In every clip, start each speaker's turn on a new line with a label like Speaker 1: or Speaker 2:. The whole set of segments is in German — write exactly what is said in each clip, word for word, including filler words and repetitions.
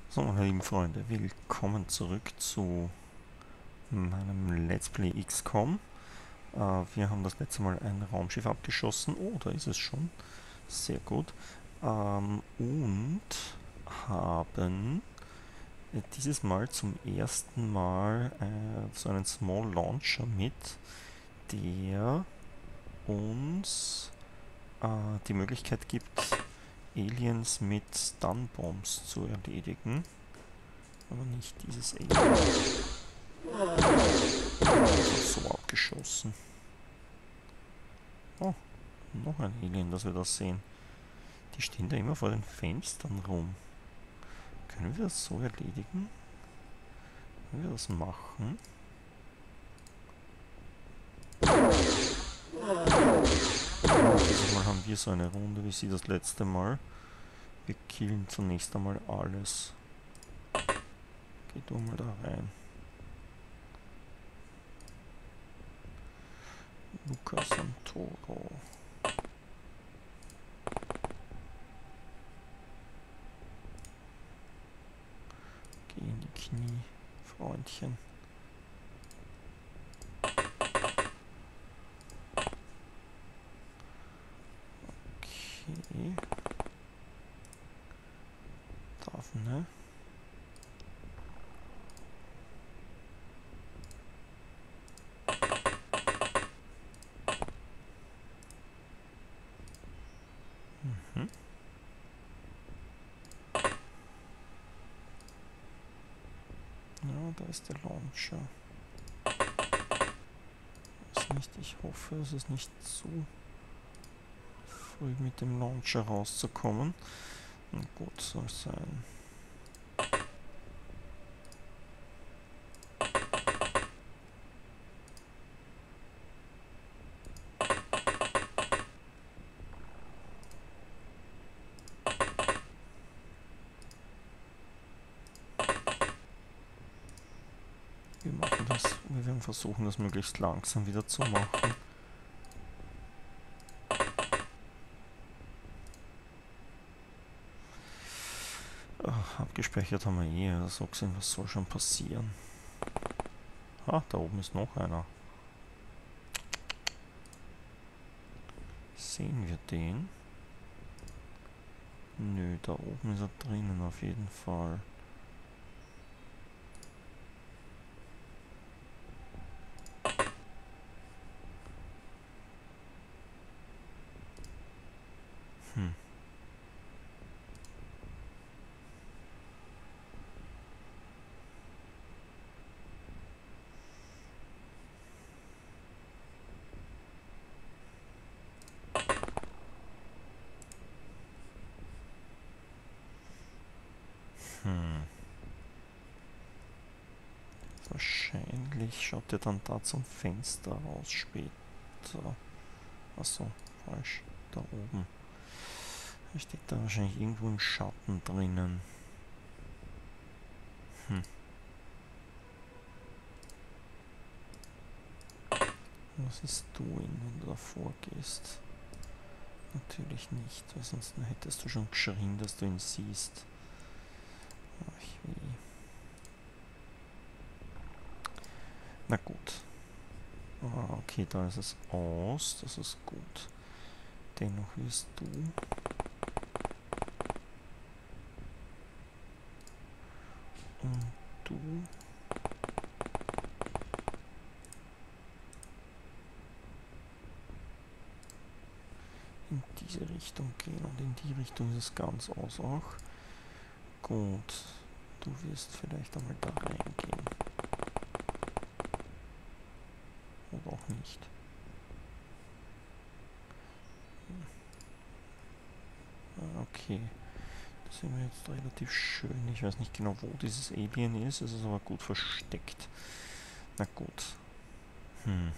Speaker 1: So, meine lieben Freunde, willkommen zurück zu meinem Let's Play X COM. Äh, wir haben das letzte Mal ein Raumschiff abgeschossen. Oh, da ist es schon. Sehr gut. Ähm, und haben äh, dieses Mal zum ersten Mal äh, so einen Small Launcher mit, der uns äh, die Möglichkeit gibt, Aliens mit Stun-Bombs zu erledigen. Aber nicht dieses Alien. So abgeschossen. Oh, noch ein Alien, das wir da sehen. Die stehen da immer vor den Fenstern rum. Können wir das so erledigen? Können wir das machen? Dieses Mal haben wir so eine Runde wie sie das letzte Mal. Wir killen zunächst einmal alles. Geh du mal da rein. Lucas Santoro. Geh in die Knie, Freundchen. Okay. Darf, ne? Mhm. Ja, da ist der Launcher. Ist nicht, ich hoffe, es ist nicht zu früh mit dem Launcher rauszukommen. Na gut, soll es sein. Wir machen das, wir werden versuchen, das möglichst langsam wieder zu machen. Ach, abgespeichert haben wir eh, also so gesehen, was soll schon passieren? Ah, da oben ist noch einer. Sehen wir den? Nö, da oben ist er drinnen auf jeden Fall. Hm. Hm. Wahrscheinlich schaut er dann da zum Fenster raus später. Achso, falsch. Da oben. Er steht da wahrscheinlich irgendwo im Schatten drinnen. Hm. Was ist du, wenn du davor gehst? Natürlich nicht, weil sonst hättest du schon geschrien, dass du ihn siehst. Ach wie. Na gut. Ah, okay, da ist es aus. Das ist gut. Dennoch wirst du... Und du... in diese Richtung gehen. Und in die Richtung ist es ganz aus auch. Gut. Du wirst vielleicht einmal da reingehen. Oder auch nicht. Okay. Das sehen wir jetzt relativ schön. Ich weiß nicht genau, wo dieses Alien ist. Es ist aber gut versteckt. Na gut. Mhm.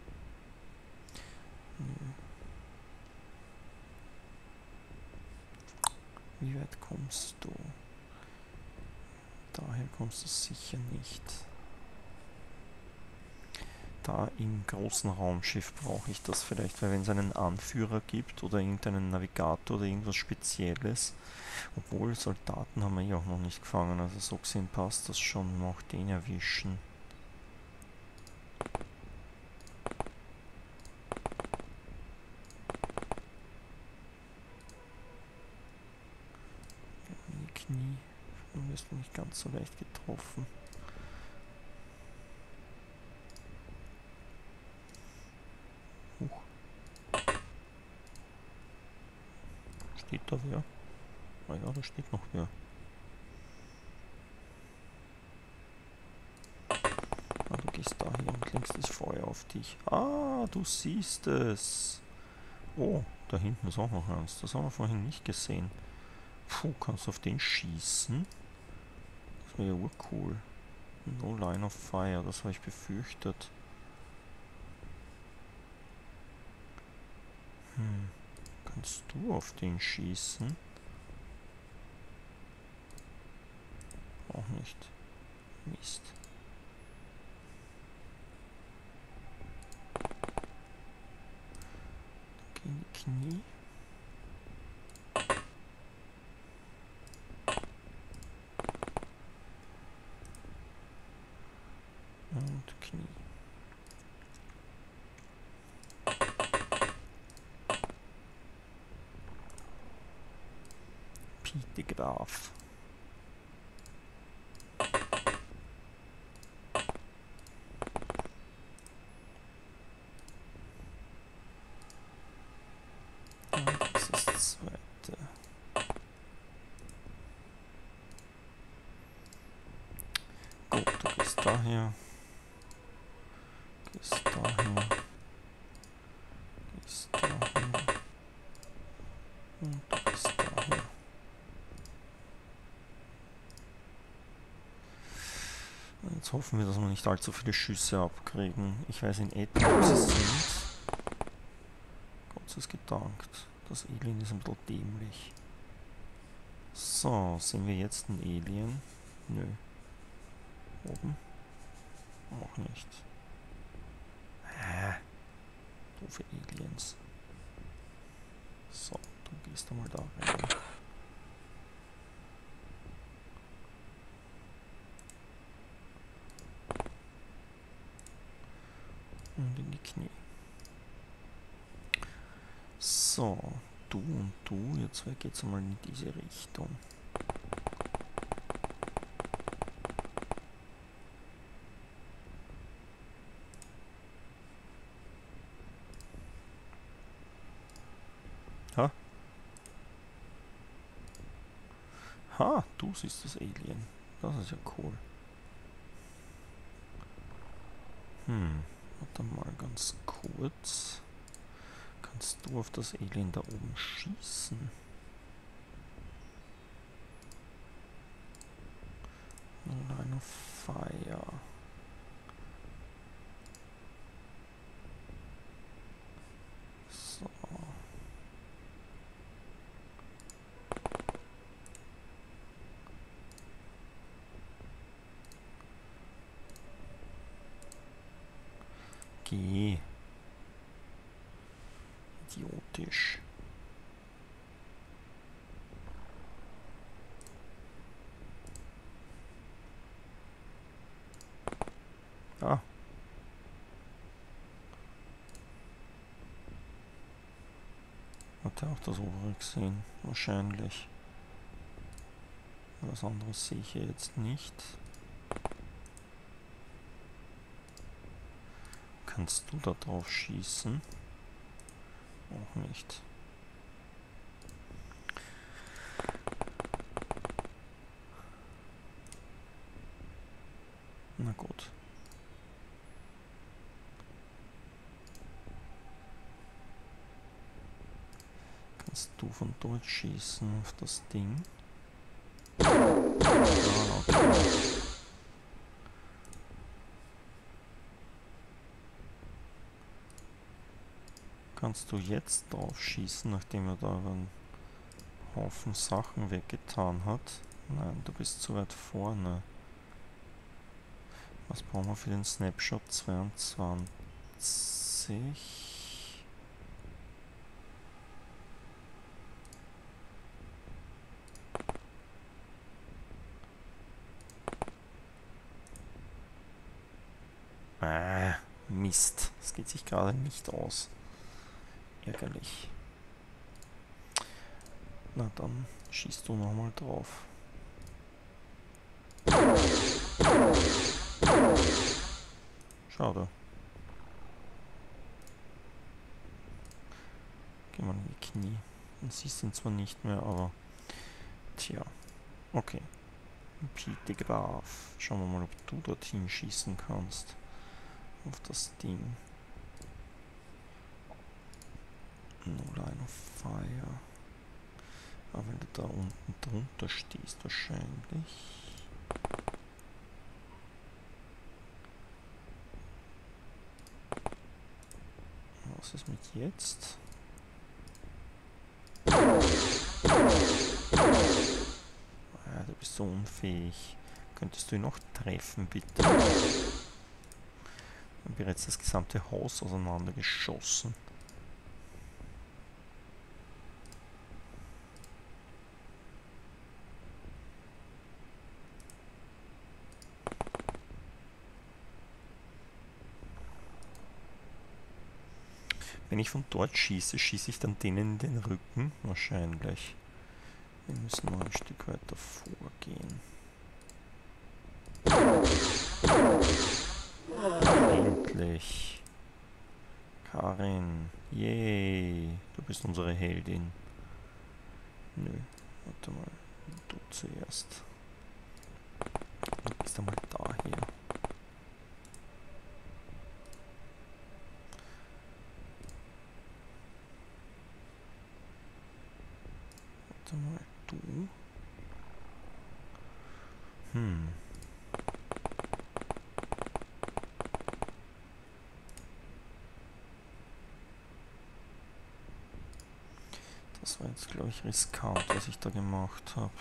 Speaker 1: Wie weit kommst du? Daher kommst du sicher nicht. da im großen Raumschiff brauche ich das vielleicht, weil wenn es einen Anführer gibt oder irgendeinen Navigator oder irgendwas Spezielles, obwohl Soldaten haben wir ja auch noch nicht gefangen, also so gesehen passt das schon, noch den erwischen. In die Knie, du wirst nicht ganz so leicht getroffen. Huch. Steht da wer? Ah ja, da steht noch wer. Ah, du gehst da hin und lenkst das Feuer auf dich. Ah, du siehst es. Oh, da hinten ist auch noch eins. Das haben wir vorhin nicht gesehen. Puh, kannst du auf den schießen? Das wäre ja urcool. No line of fire, das habe ich befürchtet. Hm, kannst du auf den schießen? Auch nicht. Mist. Geh in die Knie. Und Knie. Pite Graf. Das ist das zweite. Gut, du gehst daher. Gehst daher. Gehst daher. Und du gehst daher. Jetzt hoffen wir, dass wir nicht allzu viele Schüsse abkriegen. Ich weiß in etwa, wo sie sind. Gott sei gedankt. Das Alien ist ein bisschen dämlich. So, sehen wir jetzt ein Alien? Nö. Oben? Auch nicht. Hä? Doofe Aliens. So, du gehst einmal da rein. Und in die Knie. So, du und du, ihr zwei geht's einmal in diese Richtung. Ha? Ha, du siehst das Alien. Das ist ja cool. Hm, warte mal ganz kurz. Kannst du auf das Alien da oben schießen? Line of fire. So. Geh. Idiotisch. Ah. Hat er auch das obere gesehen? Wahrscheinlich. Was anderes sehe ich hier jetzt nicht. Kannst du da drauf schießen? Auch nicht. Na gut. Kannst du von dort schießen auf das Ding? Ah, okay. Kannst du jetzt drauf schießen, nachdem er da einen Haufen Sachen weggetan hat? Nein, du bist zu weit vorne. Was brauchen wir für den Snapshot? zweiundzwanzig. vierzig. Ah, Mist. Das geht sich gerade nicht aus. Ärgerlich. Na dann schießt du nochmal drauf. Schade. Geh mal in die Knie. Man sieht ihn zwar nicht mehr, aber... Tja. Okay. Pete Graf. Schauen wir mal, ob du dorthin schießen kannst. Auf das Ding. No line of fire. Aber wenn du da unten drunter stehst, wahrscheinlich. Was ist mit jetzt? Ah, du bist so unfähig. Könntest du ihn noch treffen, bitte? Wir haben bereits das gesamte Haus auseinandergeschossen. Wenn ich von dort schieße, schieße ich dann denen in den Rücken? Wahrscheinlich. Wir müssen noch ein Stück weiter vorgehen. Endlich. Karin. Yay. Du bist unsere Heldin. Nö. Warte mal. Du zuerst. Du bist einmal daher. Warte mal. Du. Hm. Das war jetzt, glaube ich, riskant, was ich da gemacht habe.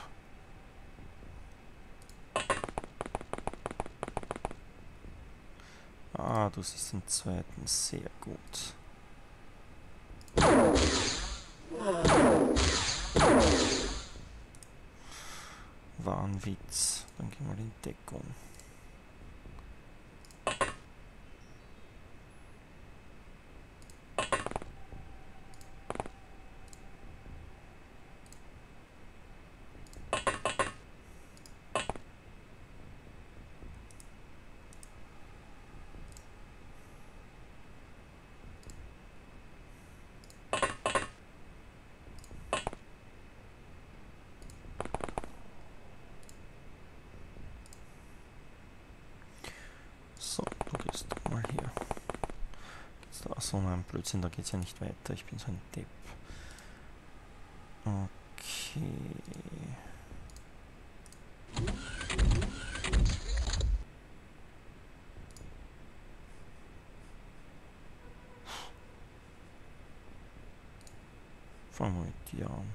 Speaker 1: Ah, du siehst den zweiten. Sehr gut. War ein Witz. Dann gehen wir in Deckung. So, du gehst mal hier. Geht's da? Achso, nein, Blödsinn, da geht's ja nicht weiter. Ich bin so ein Depp. Okay. Fangen wir mit dir an.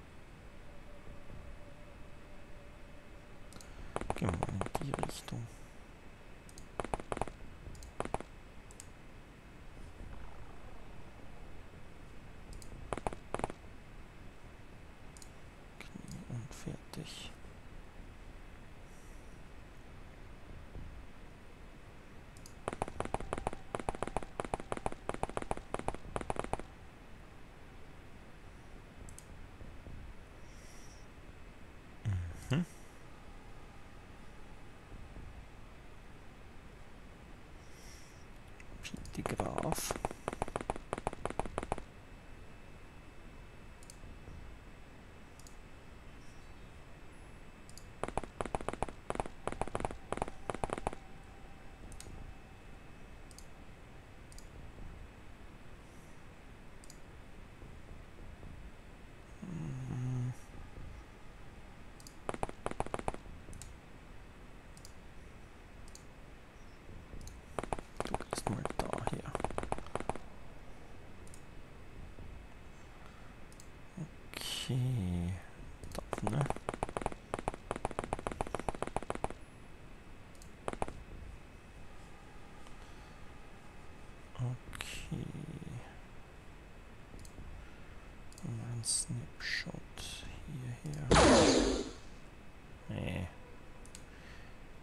Speaker 1: Gehen wir mal in die Richtung. Fertig. Mhm. Pete Graf. Du gehst mal daher.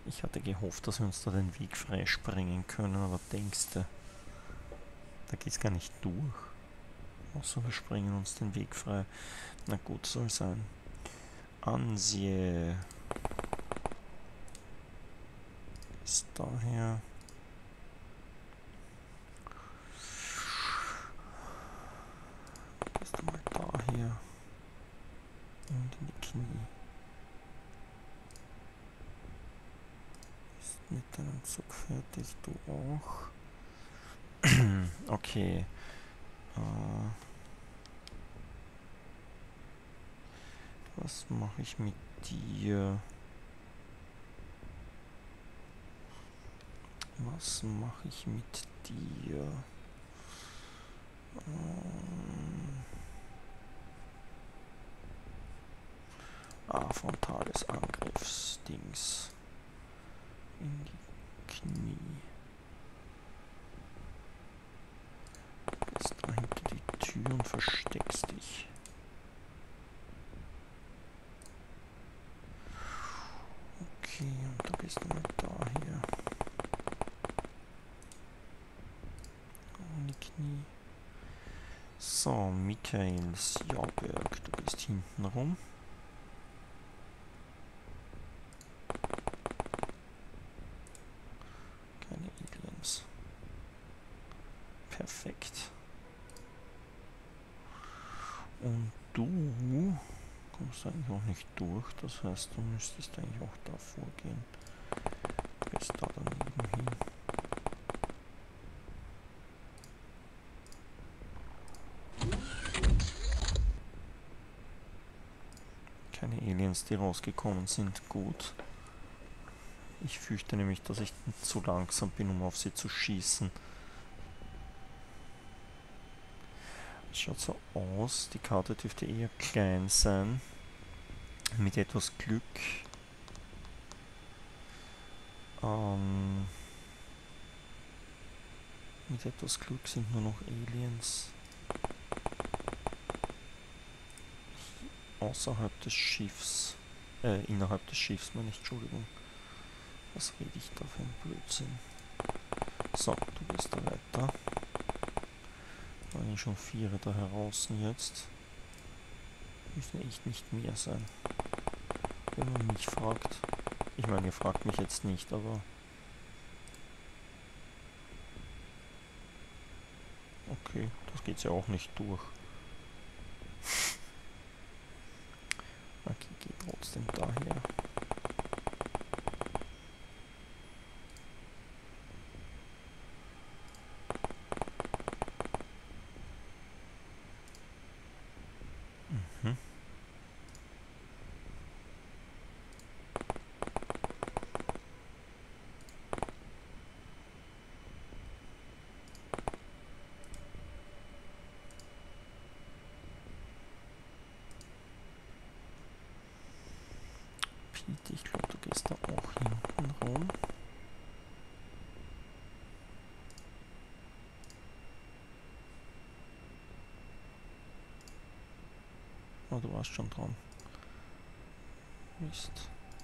Speaker 1: Ich hatte gehofft, dass wir uns da den Weg freisprengen können, aber denkst du, da geht's gar nicht durch. Außer wir sprengen uns den Weg frei. Na gut, soll sein. Ansje. Ist daher. Gehst du mal daher. Und in die Knie. Ist mit deinem Zug fertig, du auch. Okay. Äh, was mache ich mit dir? Was mache ich mit dir? Ähm ah, frontales Angriffsdings. In die Knie. Gehst da hinter die Tür und versteckst dich. Okay, und du gehst mal daher. In die Knie. So, Michael Sjaberg, du gehst hinten rum. Keine Aliens. Perfekt. Und du kommst eigentlich auch nicht durch, das heißt, du müsstest eigentlich auch da vorgehen. Du gehst da daneben hin. Keine Aliens, die rausgekommen sind, gut. Ich fürchte nämlich, dass ich zu langsam bin, um auf sie zu schießen. Es schaut so aus, die Karte dürfte eher klein sein. Mit etwas Glück. Ähm, mit etwas Glück sind nur noch Aliens außerhalb des Schiffs. Äh, innerhalb des Schiffs, meine ich, Entschuldigung. Was rede ich da für ein Blödsinn? So, du gehst da weiter. Da waren schon vier da heraus jetzt. Müssen echt nicht mehr sein. Wenn man mich fragt. Ich meine, ihr fragt mich jetzt nicht, aber... Okay, das geht ja auch nicht durch. Okay, geht trotzdem daher. Mhm. Pete, ich glaube, du gehst da auch hinten rum. Oh, du warst schon dran. Mist.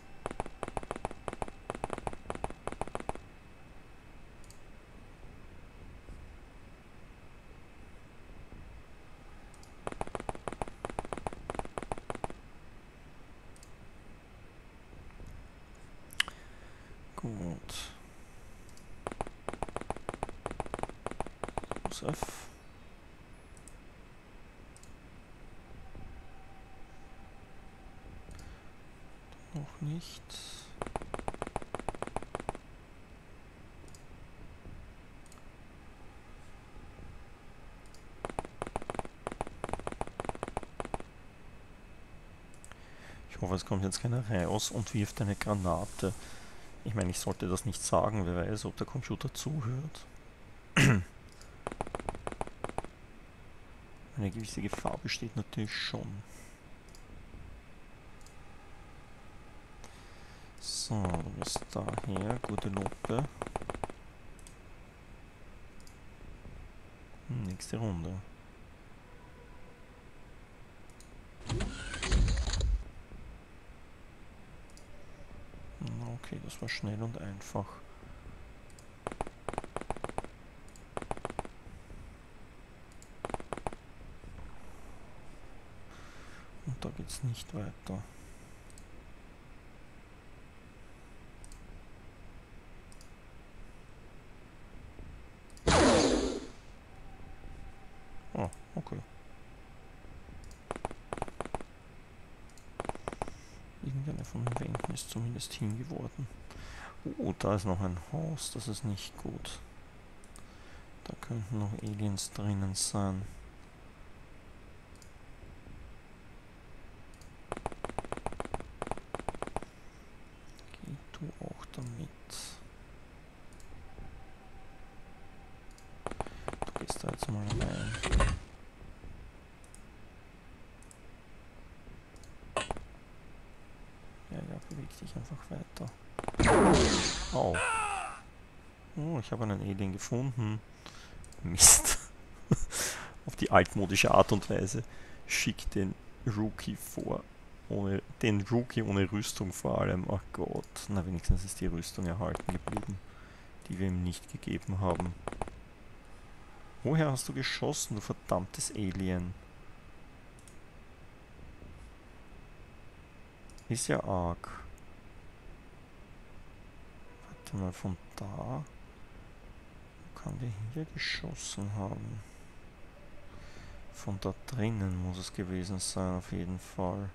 Speaker 1: Gut. Josef. Noch nicht. Ich hoffe, es kommt jetzt keiner raus und wirft eine Granate. Ich meine, ich sollte das nicht sagen, wer weiß, ob der Computer zuhört. Eine gewisse Gefahr besteht natürlich schon. So, du bist daher, gute Note. Nächste Runde. Okay, das war schnell und einfach. Und da geht's nicht weiter. Oh, okay. Irgendeine von den Wänden ist zumindest hingeworden. Oh, da ist noch ein Haus, das ist nicht gut. Da könnten noch Aliens drinnen sein. Geh du auch damit. Du gehst da jetzt mal rein. Ja, ja, beweg dich einfach weiter. Oh. Oh, ich habe einen Alien gefunden. Mist. Auf die altmodische Art und Weise. Schick den Rookie vor. Ohne, den Rookie ohne Rüstung vor allem. Ach Gott. Na, wenigstens ist die Rüstung erhalten geblieben, die wir ihm nicht gegeben haben. Woher hast du geschossen, du verdammtes Alien? Ist ja arg. Warte mal, von da... Wo kann der hier geschossen haben? Von da drinnen muss es gewesen sein, auf jeden Fall.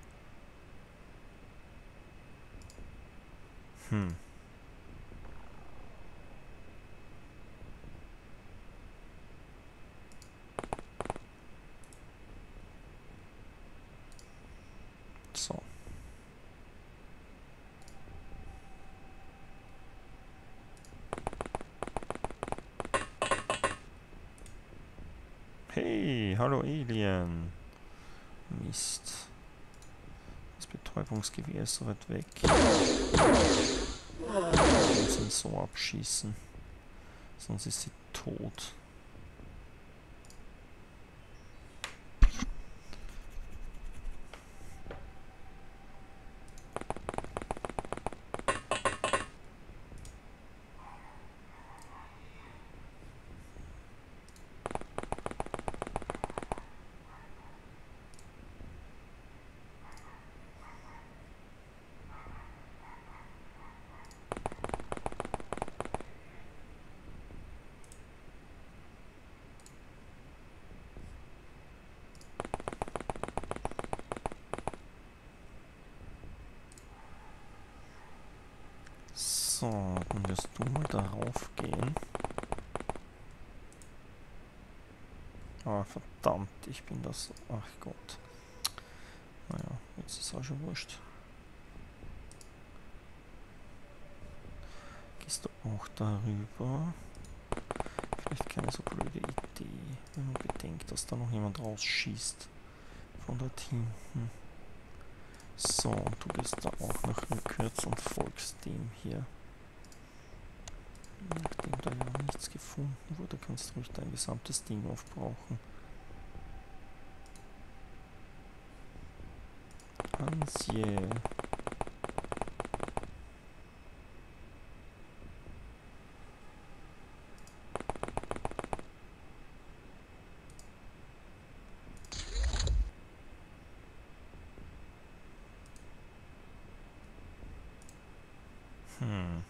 Speaker 1: Hm. So. Hey, hallo Alien. Mist. Das Betäubungsgewehr ist so weit weg. Ich muss ihn so abschießen. Sonst ist sie tot. So, dann wirst du mal darauf gehen. Ah, verdammt, ich bin das... Ach Gott. Naja, jetzt ist auch schon wurscht. Gehst du auch darüber? Vielleicht keine so blöde Idee, wenn man bedenkt, dass da noch jemand rausschießt. Von dort hinten. So, du gehst da auch noch rückwärts und folgst dem hier. Nachdem da ja nichts gefunden wurde, kannst du ruhig dein gesamtes Ding aufbrauchen. Ansje. Hm.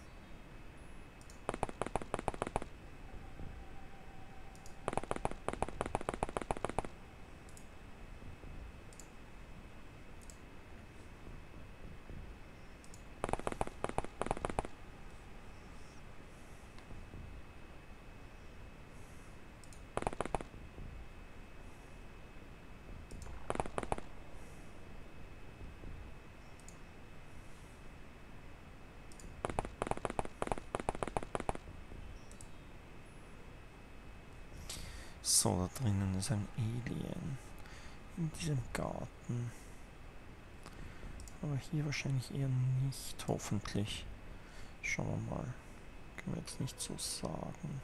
Speaker 1: So, da drinnen ist ein Alien. In diesem Garten. Aber hier wahrscheinlich eher nicht, hoffentlich. Schauen wir mal. Können wir jetzt nicht so sagen.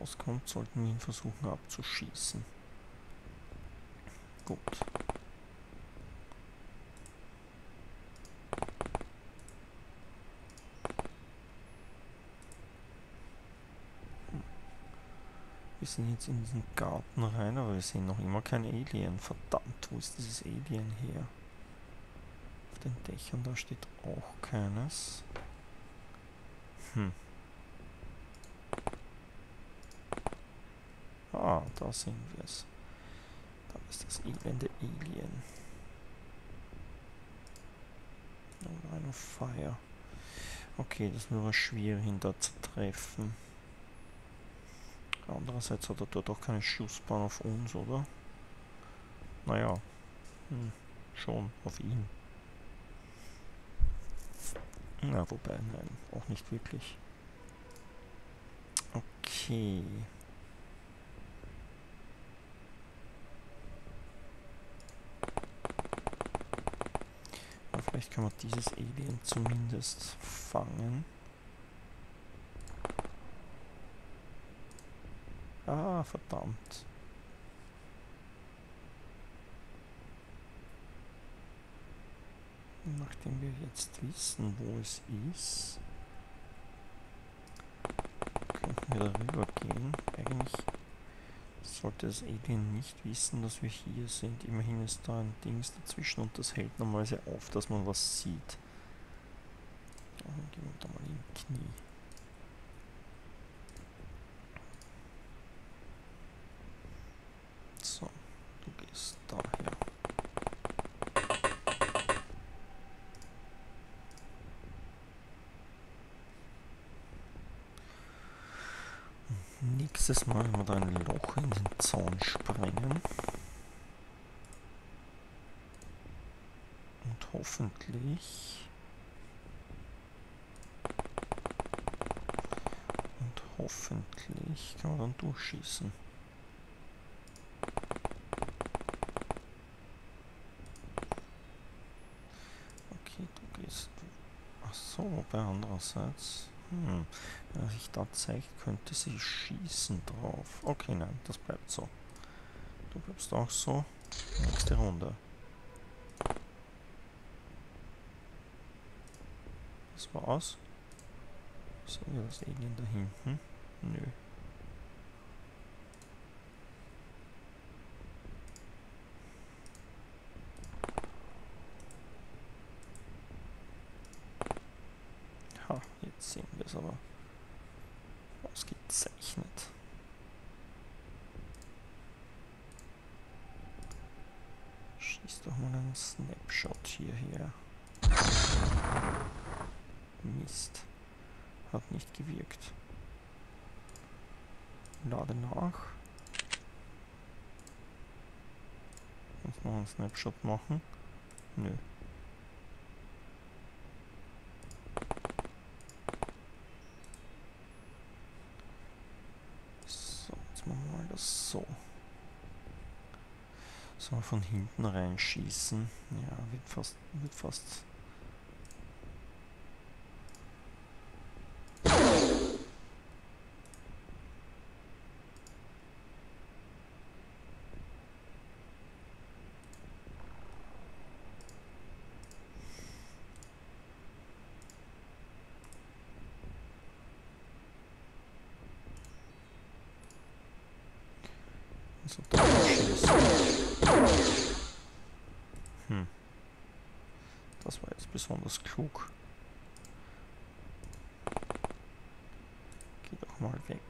Speaker 1: rauskommt, sollten wir ihn versuchen abzuschießen. Gut. Wir sind jetzt in diesen Garten rein, aber wir sehen noch immer kein Alien. Verdammt, wo ist dieses Alien her? Auf den Dächern, da steht auch keines. Hm. Ah, da sehen wir es. Da ist das elende Alien. No Line of Fire. Okay, das ist nur schwierig, ihn da zu treffen. Andererseits hat er dort auch keine Schussbahn auf uns, oder? Naja, hm, schon auf ihn. Na, wobei, nein, auch nicht wirklich. Okay. Aber vielleicht kann man dieses Alien zumindest fangen. Ah, verdammt. Nachdem wir jetzt wissen, wo es ist, könnten wir darüber gehen. Eigentlich sollte das Alien nicht wissen, dass wir hier sind. Immerhin ist da ein Dings dazwischen und das hält normalerweise auf, dass man was sieht. Dann gehen wir da mal in die Knie. So, du gehst daher. Nächstes Mal werden wir da ein Loch in den Zaun sprengen. Und hoffentlich... Und hoffentlich kann man dann durchschießen. Okay, du gehst... Ach so, wobei andererseits... Hm, wenn er sich da zeigt, könnte sie schießen drauf. Okay, nein, das bleibt so. Du bleibst auch so. Nächste Runde. Das war's. Sehen wir das Alien da hinten? Nö. Ha, jetzt sehen wir es aber ausgezeichnet. Schieß doch mal einen Snapshot hierher. Mist. Hat nicht gewirkt. Lade nach. Kannst noch einen Snapshot machen? Nö. So, jetzt machen wir mal das so. So, von hinten reinschießen. Ja, wird fast, wird fast... So, da schießen. Hm. Das war jetzt besonders klug. Geh doch mal weg.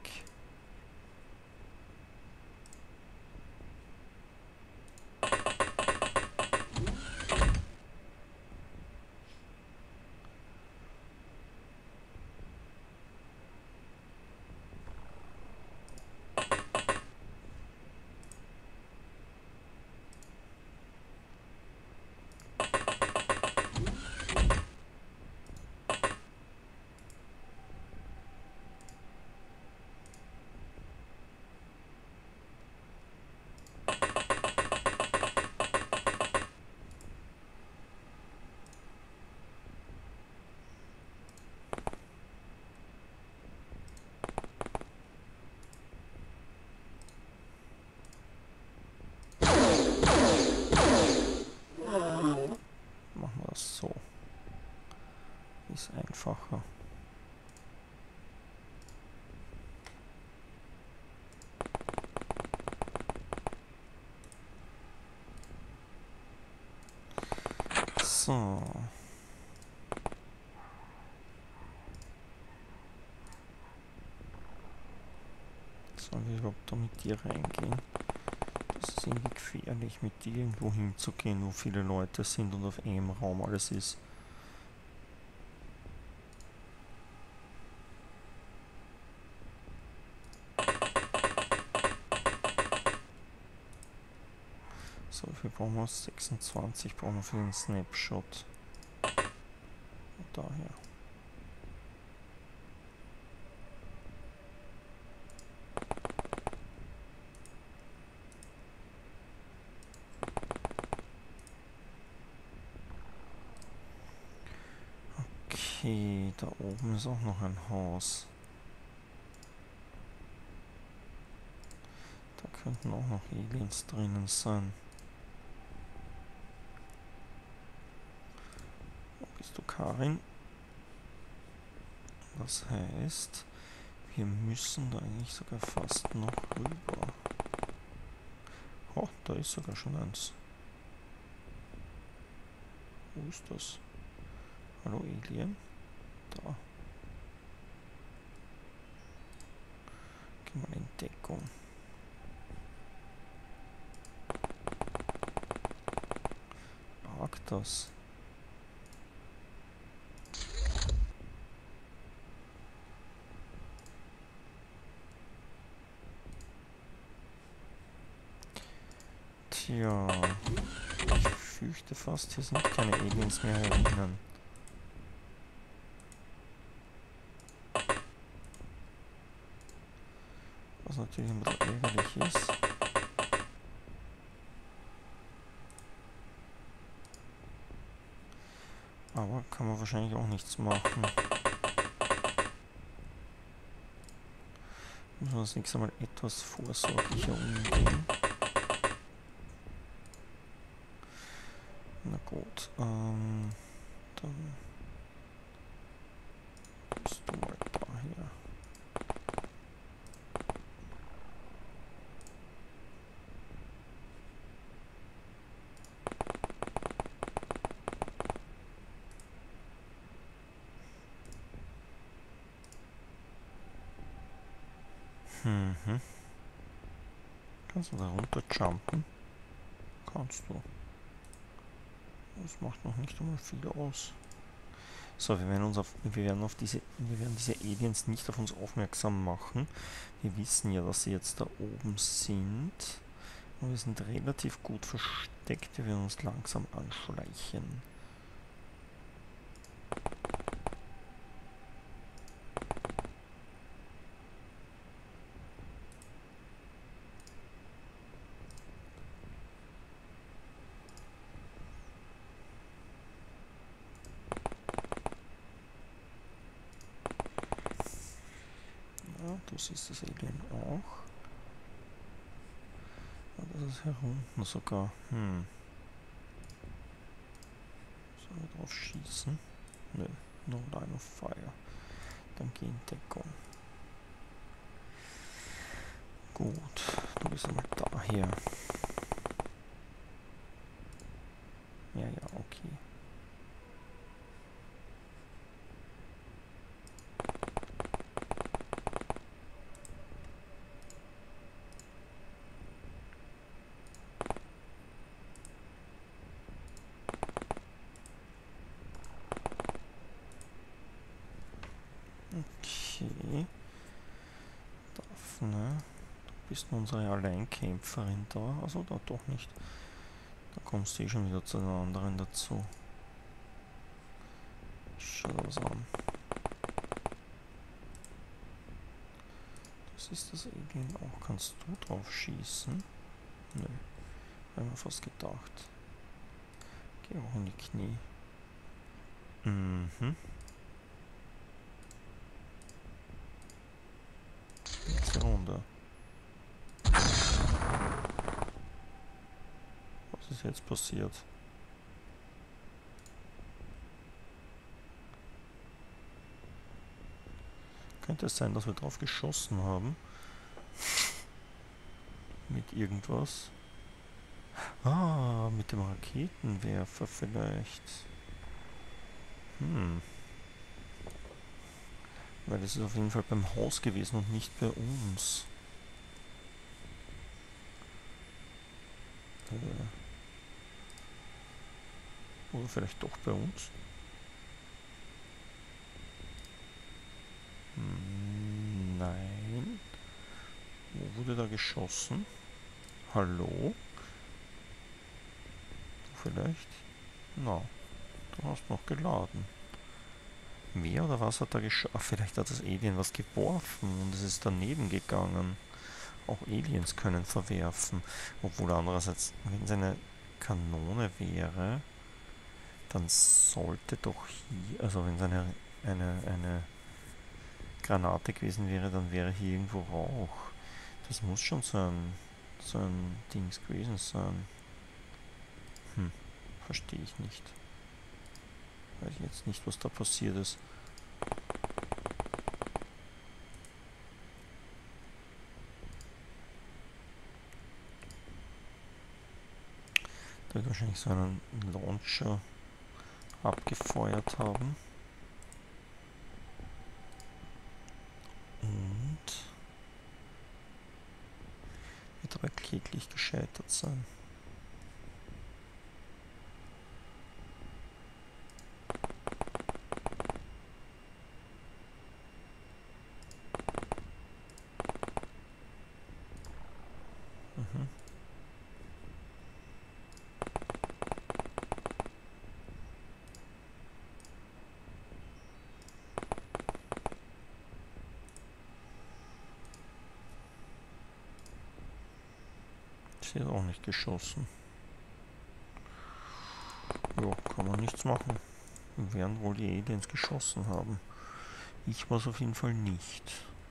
Speaker 1: So. Ist einfacher. So. Sollen wir überhaupt da mit dir reingehen? Das ist irgendwie gefährlich, mit dir irgendwo hinzugehen, wo viele Leute sind und auf einem Raum alles ist. So, wie viel brauchen wir? sechsundzwanzig brauchen wir für den Snapshot. Und daher. Okay, da oben ist auch noch ein Haus. Da könnten auch noch Aliens drinnen sein. Wo bist du, Karin? Das heißt, wir müssen da eigentlich sogar fast noch rüber. Oh, da ist sogar schon eins. Wo ist das? Hallo Alien? Da. Geh mal in Deckung. Mag das? Tja, ich fürchte fast, hier sind keine Aliens mehr herinnen. Was natürlich ein bisschen ärgerlich ist. Aber kann man wahrscheinlich auch nichts machen. Müssen wir das nächste Mal etwas vorsorglicher umgehen. Na gut, ähm, dann bist du mal daher. Mhm. Kannst du da runter jumpen? Kannst du. Das macht noch nicht einmal viel aus. So, wir werden uns auf, wir werden auf diese, wir werden diese Aliens nicht auf uns aufmerksam machen. Wir wissen ja, dass sie jetzt da oben sind. Und wir sind relativ gut versteckt. Wir werden uns langsam anschleichen. Du siehst das Alien auch. Ja, das ist hier unten sogar. Hm. Sollen wir drauf schießen? Nö, no line of fire. Dann geh in Deckung. Gut, du bist einmal daher. Ja, ja, okay. Okay. Daphne, du bist unsere Alleinkämpferin da. Also da doch nicht. Da kommst du eh schon wieder zu den anderen dazu. Schau das an. Das ist das Alien auch. Kannst du drauf schießen? Nö. Haben wir fast gedacht. Geh auch in die Knie. Mhm. Nächste Runde. Was ist jetzt passiert? Könnte es sein, dass wir drauf geschossen haben? Mit irgendwas? Ah, mit dem Raketenwerfer vielleicht. Hm. Weil das ist auf jeden Fall beim Haus gewesen und nicht bei uns. Äh. Oder vielleicht doch bei uns? Hm, nein. Wo wurde da geschossen? Hallo? Vielleicht? Na, du hast noch geladen. Wer oder was hat da geschossen? Ach, vielleicht hat das Alien was geworfen und es ist daneben gegangen. Auch Aliens können verwerfen. Obwohl andererseits, wenn es eine Kanone wäre, dann sollte doch hier, also wenn es eine, eine, eine Granate gewesen wäre, dann wäre hier irgendwo Rauch. Das muss schon so ein, so ein Dings gewesen sein. Hm, verstehe ich nicht. Weiß ich jetzt nicht, was da passiert ist. Da wird wahrscheinlich so einen Launcher abgefeuert haben. Und wird aber kläglich gescheitert sein. Mhm. Sie hat auch nicht geschossen. Ja, kann man nichts machen. Werden wohl die Aliens geschossen haben. Ich war es auf jeden Fall nicht.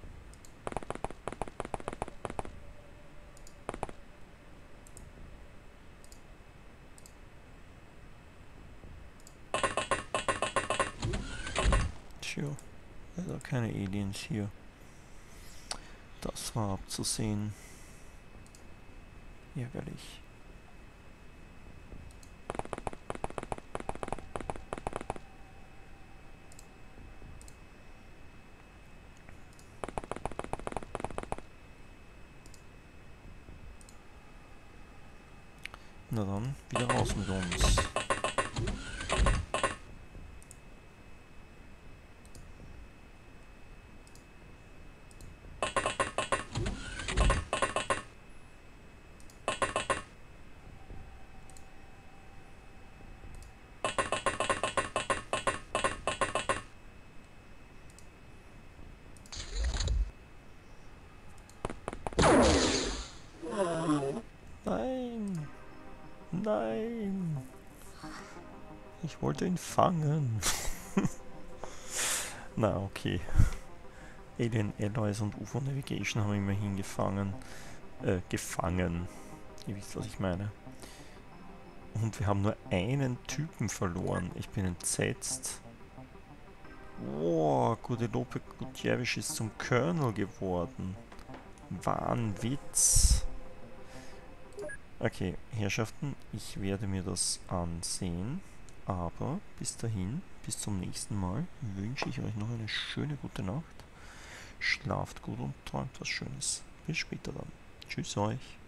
Speaker 1: Tja, leider keine Aliens hier. Das war abzusehen. Ärgerlich. Na dann, wieder raus mit uns. Nein! Nein! Ich wollte ihn fangen. Na, okay. Alien Alloys und U F O Navigation haben wir immerhin gefangen. Äh, gefangen. Ihr wisst, was ich meine. Und wir haben nur einen Typen verloren. Ich bin entsetzt. Wow, Guadalupe Gutierrez ist zum Colonel geworden. Wahnwitz. Okay, Herrschaften, ich werde mir das ansehen. Aber bis dahin, bis zum nächsten Mal, wünsche ich euch noch eine schöne gute Nacht. Schlaft gut und träumt was Schönes. Bis später dann. Tschüss euch.